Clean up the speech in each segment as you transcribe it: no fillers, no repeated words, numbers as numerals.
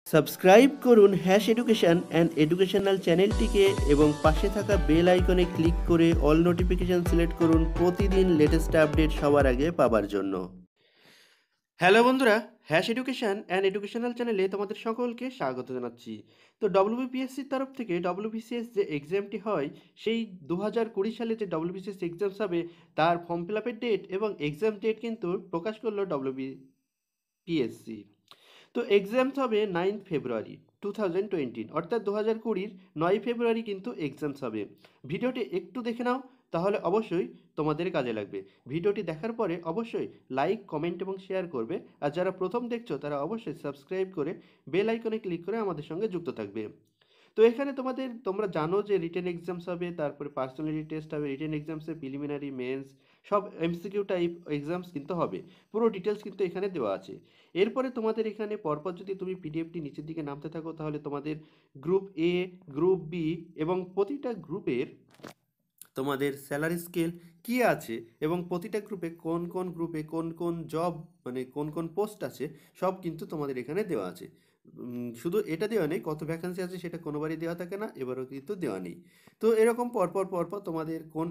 Subscribe করুন hash education and educational চ্যানেলটিকে এবং পাশে থাকা বেল আইকনে ক্লিক করে অল নোটিফিকেশন সিলেক্ট করুন প্রতিদিন লেটেস্ট আপডেট সবার আগে পাবার জন্য। হ্যালো বন্ধুরা, হ্যাশ এডুকেশন অ্যান্ড এডুকেশনাল চ্যানেলে তোমাদের সকলকে স্বাগত জানাচ্ছি। তো ডব্লিউবিপিএসসির তরফ থেকে ডব্লিউবিসিএস যে এক্সামটি হয় সেই 2020 সালে যে ডব্লিউবিসিএস এক্সামস হবে তার ফর্ম ফিল আপের ডেট এবং এক্সাম ডেট কিন্তু প্রকাশ করলো ডব্লিউবিপিএসসি। তো এক্সামস হবে 9 ফেব্রুয়ারি 2020, অর্থাৎ 2020-র 9 ফেব্রুয়ারি কিন্তু এক্সামস হবে। ভিডিওটি একটু দেখে নাও, তাহলে অবশ্যই তোমাদের কাজে লাগবে। ভিডিওটি দেখার পরে অবশ্যই লাইক, কমেন্ট এবং শেয়ার করবে। আর যারা প্রথম দেখছো তারা অবশ্যই সাবস্ক্রাইব করে বেল আইকনে ক্লিক করে আমাদের সঙ্গে যুক্ত থাকবে। তো এখানে তোমরা জানো যে রিটেন এক্সামস হবে, তারপরে পার্সোনালিটি টেস্ট হবে, রিটেন এক্সামসে প্রিলিমিনারি, মেন্স, সব এমসিকিউ টাইপ এক্সামস কিন্তু হবে। পুরো ডিটেলস কিন্তু এখানে দেওয়া আছে। এরপরে তোমাদের এখানে পরপর যদি তুমি পিডিএফটি নিচের দিকে নামতে থাকো তাহলে তোমাদের গ্রুপ এ, গ্রুপ বি এবং প্রতিটা গ্রুপের তোমাদের স্যালারি স্কেল কি আছে এবং প্রতিটা গ্রুপে কোন কোন জব, মানে কোন কোন পোস্ট আছে, সব কিন্তু তোমাদের এখানে দেওয়া আছে। শুধু এটা দেওয়া নেই, কত ভ্যাকেন্সি আছে সেটা কোনোবারই দেওয়া থাকে না, এবারও কিন্তু দেওয়া নেই। তো এরকম পরপর তোমাদের কোন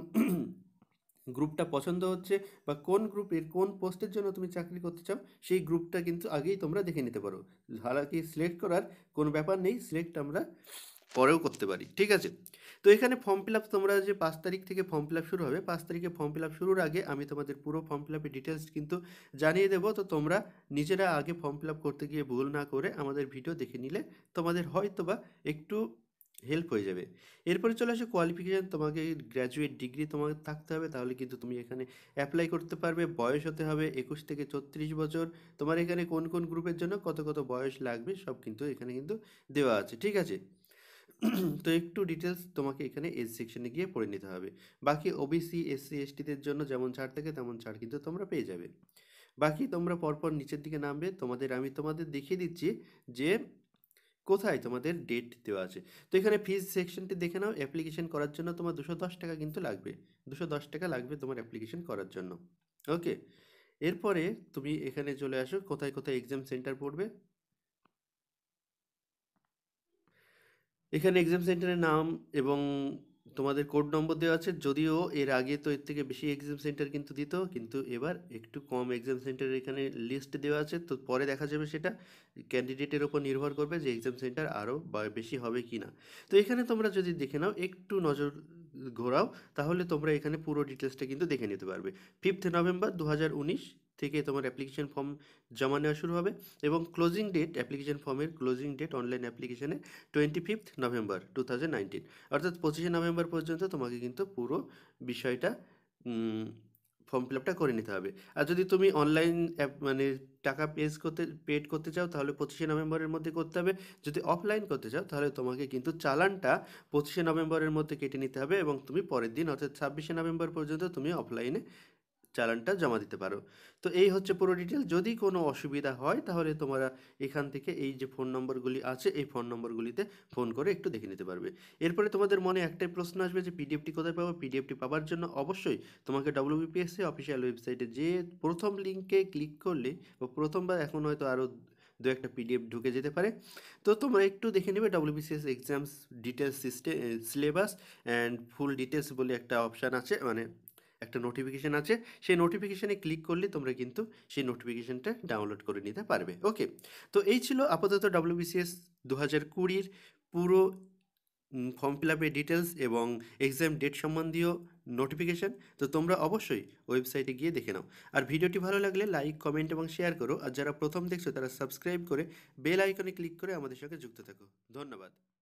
গ্রুপটা পছন্দ হচ্ছে বা কোন গ্রুপের কোন পোস্টের জন্য তুমি চাকরি করতে চাও সেই গ্রুপটা কিন্তু আগেই তোমরা দেখে নিতে পারো। হালাকি সিলেক্ট করার কোনো ব্যাপার নেই, সিলেক্ট আমরা পরেও করতে পারি, ঠিক আছে। তো এখানে ফর্ম ফিল আপ তোমরা যে 5 তারিখ থেকে ফর্ম ফিল আপ শুরু হবে, 5 তারিখে ফর্ম ফিল আপ শুরুর আগে আমি তোমাদের পুরো ফর্ম ফিল আপের ডিটেলস কিন্তু জানিয়ে দেবো। তো তোমরা নিজেরা আগে ফর্ম ফিল আপ করতে গিয়ে ভুল না করে আমাদের ভিডিও দেখে নিলে তোমাদের হয়তো বা একটু হেল্প হয়ে যাবে। এরপরে চলে আসে কোয়ালিফিকেশান। তোমাকে গ্র্যাজুয়েট ডিগ্রি তোমাকে থাকতে হবে, তাহলে কিন্তু তুমি এখানে অ্যাপ্লাই করতে পারবে। বয়স হতে হবে 21 থেকে 34 বছর। তোমার এখানে কোন গ্রুপের জন্য কত বয়স লাগবে সব কিন্তু এখানে কিন্তু দেওয়া আছে, ঠিক আছে। তো একটু ডিটেলস তোমাকে এখানে এজ সেকশনে গিয়ে পড়ে নিতে হবে। বাকি ওবিসি, এসসি, এসটিদের জন্য যেমন ছাড় থাকে তেমন ছাড় কিন্তু তোমরা পেয়ে যাবে। বাকি তোমরা পরপর নিচের দিকে নামবে, আমি তোমাদের দেখিয়ে দিচ্ছি যে কোথায় তোমাদের ডেট দেওয়া আছে। তো এখানে ফিজ সেকশনটি দেখে নাও। অ্যাপ্লিকেশন করার জন্য তোমার 210 টাকা কিন্তু লাগবে, 210 টাকা লাগবে তোমার অ্যাপ্লিকেশন করার জন্য। ওকে, এরপরে তুমি এখানে চলে আসো কোথায় কোথায় এক্সাম সেন্টার পড়বে। এখানে এক্সাম সেন্টারের নাম এবং তোমাদের কোড নম্বর দেওয়া আছে। যদিও এর আগে তো এর থেকে বেশি এক্সাম সেন্টার কিন্তু দিত, কিন্তু এবার একটু কম এক্সাম সেন্টার এখানে লিস্ট দেওয়া আছে। তো পরে দেখা যাবে, সেটা ক্যান্ডিডেটের ওপর নির্ভর করবে যে এক্সাম সেন্টার আরও বেশি হবে কি না। তো এখানে তোমরা যদি দেখে নাও, একটু নজর ঘোরাও, তাহলে তোমরা এখানে পুরো ডিটেলসটা কিন্তু দেখে নিতে পারবে। 5 নভেম্বর 2019 থেকে তোমার অ্যাপ্লিকেশন ফর্ম জমা নেওয়া শুরু হবে এবং ক্লোজিং ডেট, অ্যাপ্লিকেশন ফর্মের ক্লোজিং ডেট অনলাইন অ্যাপ্লিকেশনে 25 নভেম্বর 2019, অর্থাৎ 25 নভেম্বর পর্যন্ত তোমাকে কিন্তু পুরো বিষয়টা ফর্ম ফিল আপটা করে নিতে হবে। আর যদি তুমি অনলাইন মানে টাকা পেড করতে চাও তাহলে 25 নভেম্বরের মধ্যে করতে হবে। যদি অফলাইন করতে চাও তাহলে তোমাকে কিন্তু চালানটা 25 নভেম্বরের মধ্যে কেটে নিতে হবে এবং তুমি পরের দিন অর্থাৎ 26 নভেম্বর পর্যন্ত তুমি অফলাইনে চালানটা জমা দিতে পারো। তো এই হচ্ছে পুরো ডিটেল। যদি কোনো অসুবিধা হয় তাহলে তোমরা এখান থেকে এই যে ফোন নম্বরগুলি আছে এই ফোন নম্বরগুলিতে ফোন করে একটু দেখে নিতে পারবে। এরপরে তোমাদের মনে একটাই প্রশ্ন আসবে যে পিডিএফটি কোথায় পাবো। পিডিএফটি পাওয়ার জন্য অবশ্যই তোমাকে ডব্লিউবিপিএসসি অফিসিয়াল ওয়েবসাইটে যে প্রথম লিঙ্কে ক্লিক করলে বা প্রথমবার, এখন হয়তো আরও দু একটা পিডিএফ ঢুকে যেতে পারে, তো তোমরা একটু দেখে নেবে WBCS exams details system, syllabus and full details বলে একটা অপশান আছে, মানে একটা নোটিফিকেশান আছে। সেই নোটিফিকেশানে ক্লিক করলে তোমরা কিন্তু সেই নোটিফিকেশানটা ডাউনলোড করে নিতে পারবে। ওকে, তো এই ছিল আপাতত ডব্লিউবিসিএস 2020-র পুরো ফর্ম ফিল আপের ডিটেলস এবং এক্সাম ডেট সম্বন্ধীয় নোটিফিকেশান। তো তোমরা অবশ্যই ওয়েবসাইটে গিয়ে দেখে নাও। আর ভিডিওটি ভালো লাগলে লাইক, কমেন্ট এবং শেয়ার করো। আর যারা প্রথম দেখছো তারা সাবস্ক্রাইব করে বেল আইকনে ক্লিক করে আমাদের সঙ্গে যুক্ত থাকো। ধন্যবাদ।